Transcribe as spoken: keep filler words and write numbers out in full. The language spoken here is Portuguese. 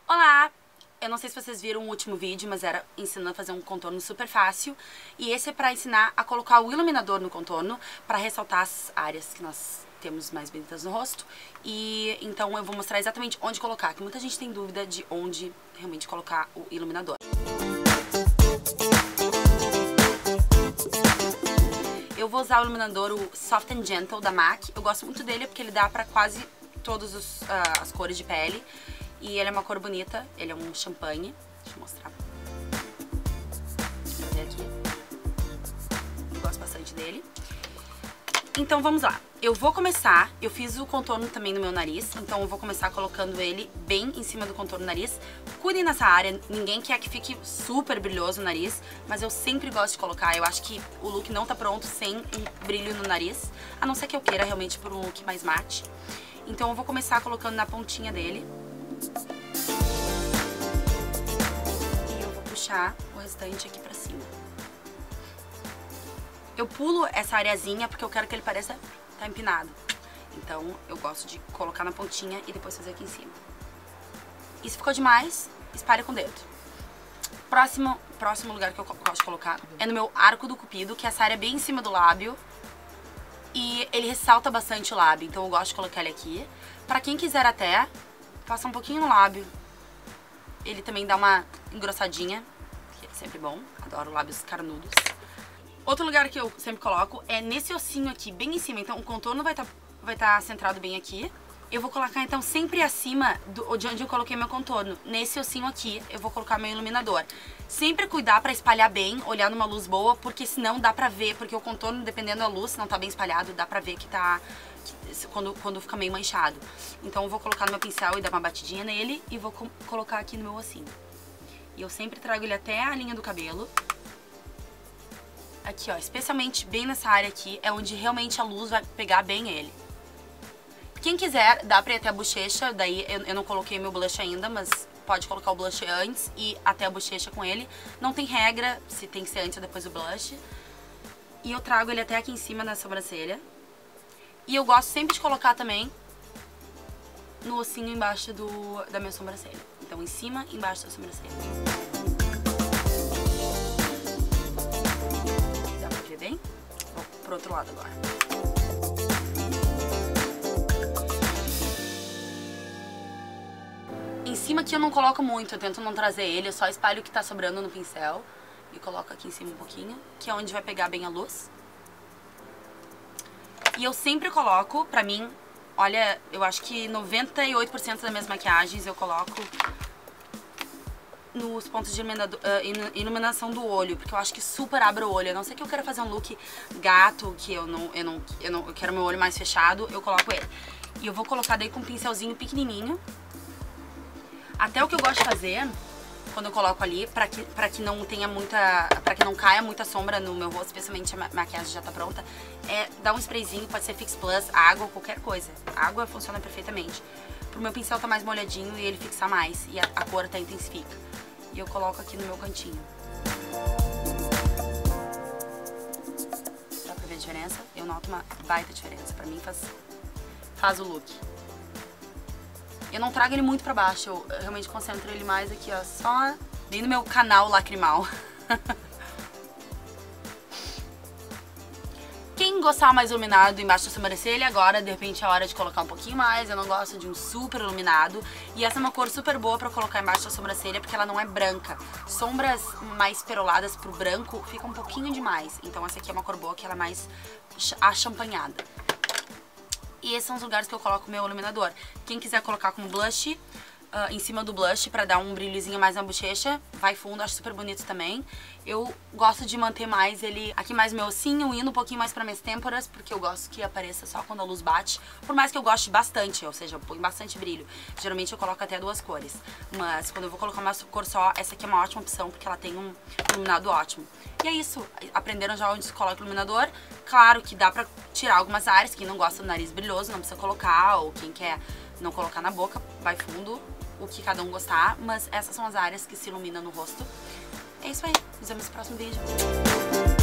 Olá! Eu não sei se vocês viram o último vídeo, mas era ensinando a fazer um contorno super fácil. E esse é pra ensinar a colocar o iluminador no contorno, pra ressaltar as áreas que nós temos mais bonitas no rosto. E então eu vou mostrar exatamente onde colocar, que muita gente tem dúvida de onde realmente colocar o iluminador. Eu vou usar o iluminador, o Soft and Gentle da MAC. Eu gosto muito dele porque ele dá pra quase todas uh, as cores de pele. E ele é uma cor bonita, ele é um champanhe. Deixa eu mostrar. Deixa eu ver aqui. Eu gosto bastante dele. Então vamos lá. Eu vou começar, eu fiz o contorno também no meu nariz, então eu vou começar colocando ele bem em cima do contorno do nariz. Cuidem nessa área, ninguém quer que fique super brilhoso o nariz, mas eu sempre gosto de colocar. Eu acho que o look não tá pronto sem um brilho no nariz, a não ser que eu queira realmente por um look mais mate. Então eu vou começar colocando na pontinha dele. E eu vou puxar o restante aqui pra cima. Eu pulo essa areazinha porque eu quero que ele pareça tá empinado. Então eu gosto de colocar na pontinha e depois fazer aqui em cima. E se ficou demais, espalha com o dedo. Próximo, próximo lugar que eu gosto de colocar é no meu arco do cupido, que essa área é bem em cima do lábio. E ele ressalta bastante o lábio, então eu gosto de colocar ele aqui. Pra quem quiser até, passa um pouquinho no lábio. Ele também dá uma engrossadinha, que é sempre bom. Adoro lábios carnudos. Outro lugar que eu sempre coloco é nesse ossinho aqui, bem em cima. Então o contorno vai estar vai tá centrado bem aqui. Eu vou colocar então sempre acima do, de onde eu coloquei meu contorno. Nesse ossinho aqui eu vou colocar meu iluminador. Sempre cuidar pra espalhar bem, olhar numa luz boa, porque senão dá pra ver, porque o contorno, dependendo da luz, se não tá bem espalhado, dá pra ver que tá... Que, quando, quando fica meio manchado. Então eu vou colocar no meu pincel e dar uma batidinha nele e vou co colocar aqui no meu ossinho. E eu sempre trago ele até a linha do cabelo. Aqui, ó, especialmente bem nessa área aqui, é onde realmente a luz vai pegar bem ele. Quem quiser, dá pra ir até a bochecha, daí eu, eu não coloquei meu blush ainda, mas pode colocar o blush antes e até a bochecha com ele. Não tem regra se tem que ser antes ou depois do blush. E eu trago ele até aqui em cima na sobrancelha. E eu gosto sempre de colocar também no ossinho embaixo do, da minha sobrancelha. Então em cima e embaixo da sobrancelha. Dá pra ver bem? Vou pro outro lado agora. Em cima aqui eu não coloco muito, eu tento não trazer ele, eu só espalho o que tá sobrando no pincel e coloco aqui em cima um pouquinho, que é onde vai pegar bem a luz. E eu sempre coloco, pra mim, olha, eu acho que noventa e oito por cento das minhas maquiagens eu coloco nos pontos de iluminação do olho, porque eu acho que super abre o olho. A não ser que eu queira fazer um look gato, que eu não, eu não, eu não eu quero meu olho mais fechado, eu coloco ele. E eu vou colocar daí com um pincelzinho pequenininho. Até o que eu gosto de fazer, quando eu coloco ali, pra que, pra que não tenha muita, pra que não caia muita sombra no meu rosto, especialmente a maquiagem já tá pronta, é dar um sprayzinho, pode ser Fix Plus, água, qualquer coisa. A água funciona perfeitamente. Pro meu pincel tá mais molhadinho e ele fixar mais, e a, a cor até intensifica. E eu coloco aqui no meu cantinho. Dá pra ver a diferença? Eu noto uma baita diferença. Pra mim faz, faz o look. Eu não trago ele muito pra baixo, eu realmente concentro ele mais aqui, ó, só bem no meu canal lacrimal. Quem gostar mais iluminado embaixo da sobrancelha, agora de repente é hora de colocar um pouquinho mais. Eu não gosto de um super iluminado. E essa é uma cor super boa pra colocar embaixo da sobrancelha, porque ela não é branca. Sombras mais peroladas pro branco fica um pouquinho demais. Então essa aqui é uma cor boa, que ela é mais achampanhada. E esses são os lugares que eu coloco o meu iluminador. Quem quiser colocar com blush, uh, em cima do blush, pra dar um brilhozinho mais na bochecha, vai fundo, acho super bonito também. Eu gosto de manter mais ele aqui mais no meu ossinho, indo um pouquinho mais pra minhas têmporas, porque eu gosto que apareça só quando a luz bate. Por mais que eu goste bastante, ou seja, eu ponho bastante brilho. Geralmente eu coloco até duas cores. Mas quando eu vou colocar uma cor só, essa aqui é uma ótima opção, porque ela tem um iluminado ótimo. E é isso, aprenderam já onde se coloca o iluminador. Claro que dá pra tirar algumas áreas, quem não gosta do nariz brilhoso não precisa colocar, ou quem quer não colocar na boca, vai fundo, o que cada um gostar. Mas essas são as áreas que se iluminam no rosto. É isso aí, nos vemos no próximo vídeo.